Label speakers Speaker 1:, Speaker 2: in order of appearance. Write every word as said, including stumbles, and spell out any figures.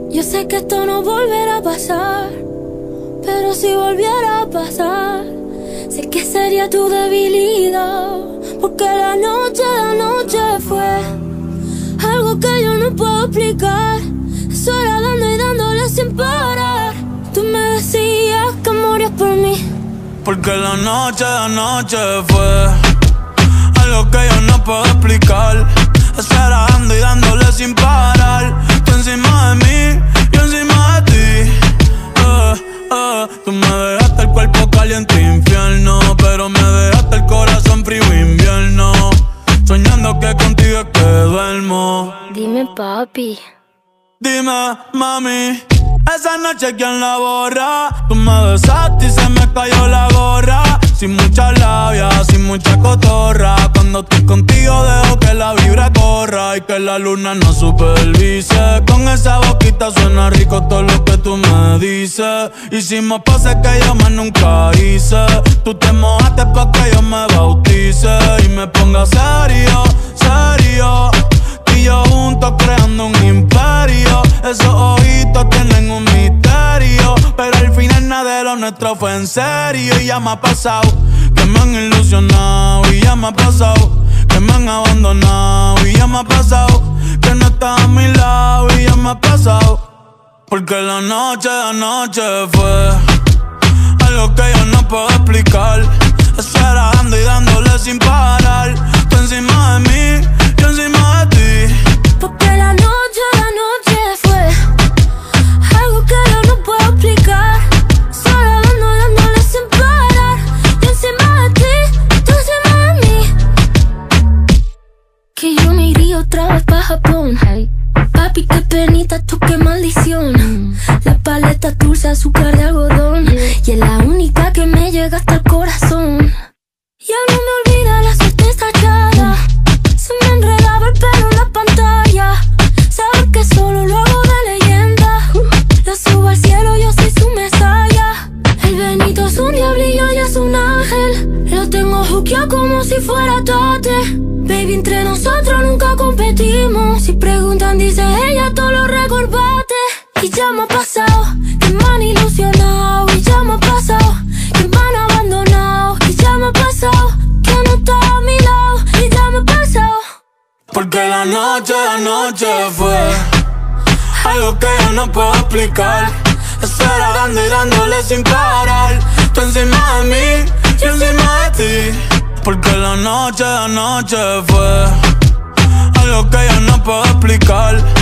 Speaker 1: Yo sé que esto no volverá a pasar, pero si volviera a pasar, sé que sería tu debilidad. Porque la noche, la noche fue algo que yo no puedo explicar. Eso era dando y dándole sin parar. Tú me decías que morías por mí.
Speaker 2: Porque la noche, la noche fue algo que yo no puedo explicar. Eso era dando y dándole sin parar. Tú encima de mí, yo encima de ti. eh, eh. Tú me dejaste el cuerpo caliente infierno, pero me dejaste el corazón frío invierno. Soñando que contigo es que duermo.
Speaker 1: Dime, papi.
Speaker 2: Dime, mami, esa noche ¿quién la borra? Tú me besaste y se me cayó la gorra. Sin mucha labia, sin mucha cotorra. Cuando estoy contigo dejo que la vibra corra y que la luna no supervise. Con esa boquita suena rico todo lo que tú me dices. Hicimos poses que yo más nunca hice. Tú te mojaste pa' que yo me bautice y me ponga serio, serio. Y yo juntos creando un imperio. Esos ojitos tienen un misterio, pero al final nada de lo nuestro fue en serio. Y ya me ha pasado que me han ilusionado. Y ya me ha pasado que me han abandonado. Y ya me ha pasado que no estás a mi lado. Y ya me ha pasado porque la noche, la noche fue algo que yo no puedo explicar. Eso era dando y dándole sin parar. Tú encima de mí, yo encima de ti.
Speaker 1: Porque la noche, la noche fue algo que yo no puedo explicar. Solo dando, dándole sin parar. Yo encima de ti, tú encima de mí. Que yo me iría otra vez pa' Japón. Hey. Papi, qué penita, tú qué maldición. mm. La paleta dulce, azúcar de algodón, yeah. Y es la única que me llega hasta el corazón. Ya no me olvida la suerte estallada. Se me enredaba el pelo en la pantalla. Sabes que solo lo hago de leyenda. Lo subo al cielo, yo soy su mesaya. El Benito es un diablillo y es un ángel. Lo tengo juqueado como si fuera Tate. Baby, entre nosotros nunca competimos. Si preguntan, dice ella, todo lo recordate. Y ya me ha pasado que me han ilusionado. Y ya me ha pasado que me han abandonado. Y ya me ha pasado que no está a mi lado. Y ya me ha pasado
Speaker 2: porque la noche, la noche fue algo que yo no puedo explicar. Eso era dando y dándole sin parar. Tú encima de mí, yo encima de ti. Porque la noche, la noche fue algo que yo no puedo explicar.